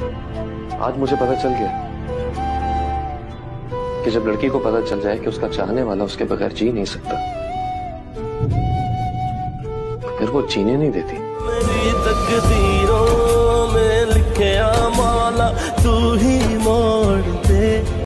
आज मुझे पता चल गया कि जब लड़की को पता चल जाए कि उसका चाहने वाला उसके बगैर जी नहीं सकता, तो फिर वो जीने नहीं देती। मेरी तकदीरों में लिखे माला तू ही मोड़ दे।